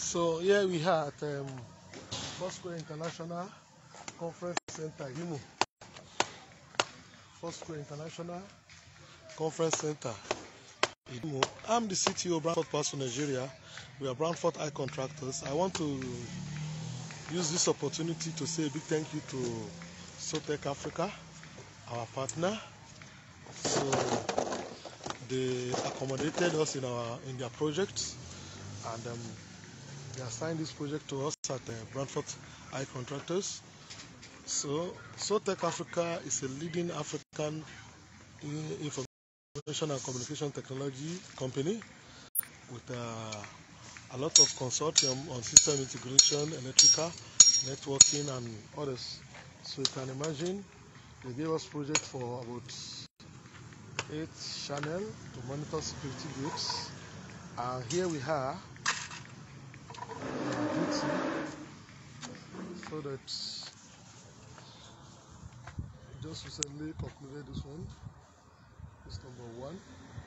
So here we are at FOURSQUARE International Conference Center, Idimu. FOURSQUARE International Conference Center, Idimu. I'm the CTO, Brantford Paso, Nigeria. We are Brantford Eye Contractors. I want to use this opportunity to say a big thank you to SOTEC Africa, our partner. So they accommodated us in their project, and they assigned this project to us at Brantford Eye Contractors. So SOTEC Africa is a leading African information and communication technology company with a lot of consortium on system integration, electrical, networking, and others. So you can imagine they gave us project for about 8 channels to monitor security gates. Here we are, so that just recently concluded this one. This number 1.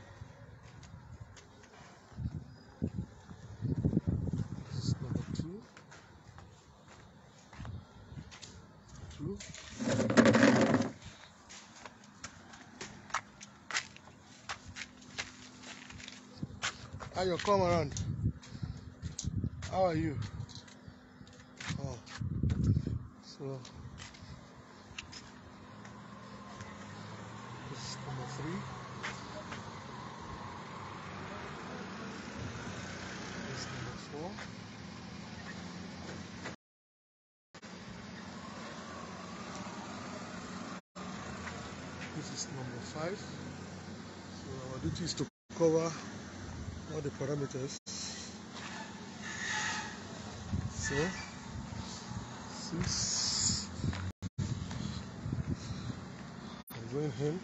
This is number 2. Ayo, come around. How are you? Oh, so this is number 3. This is number 4. This is number 5. So our duty is to cover all the parameters. So 6. I'm going in.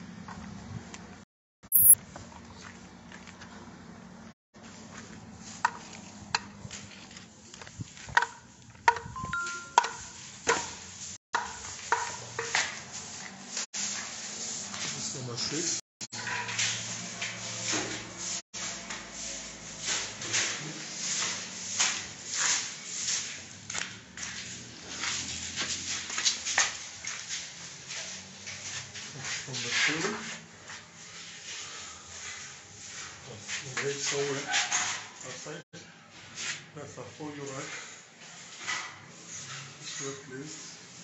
This is number 6. Number 2. Right somewhere outside. That's a folio rack. It's well placed.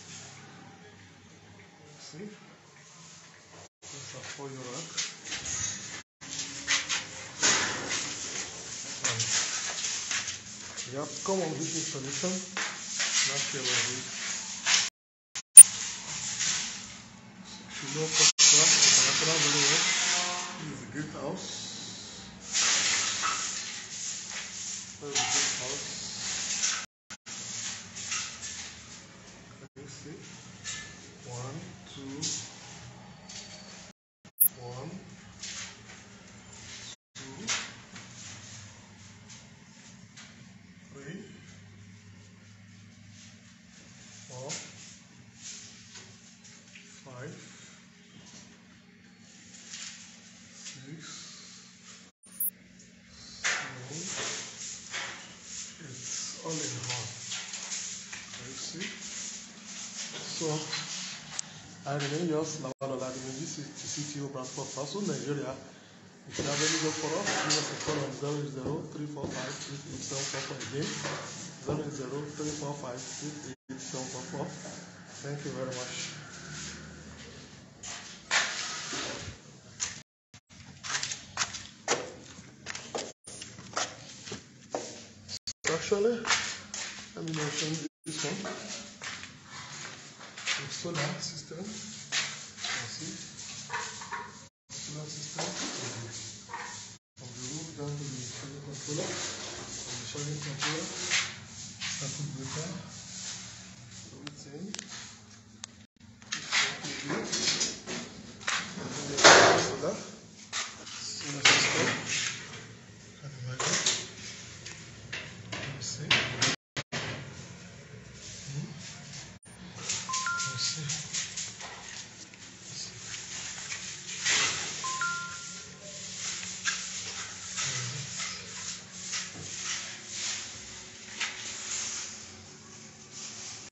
See? That's a folio rack. You have to come on this installation. Not sure about it. You know, very well. This is a great house. Very good house. Can you see? 1, 2, 1, 2, 3, 4, 5, 6, 7, 8. It's all in one. Can you see? So I remain yours, this is the CTO, Brantford Paso, Nigeria. If you have any work for us, give us a call on 080-345-88744 again. 080-345-88744. Thank you very much. Actually, let me mention this one. The solar system. You see, solar system from the roof down to the charging controller, from the charging controller, circuit breaker.